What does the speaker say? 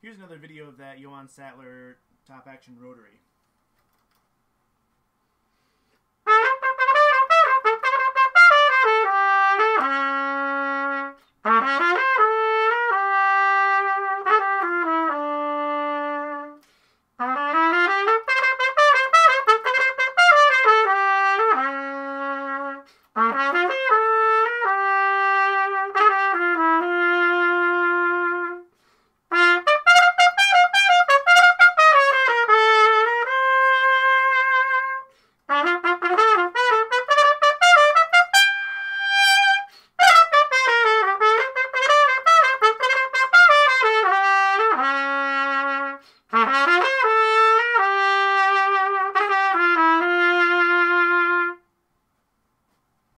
Here's another video of that Johann Sattler top action rotary.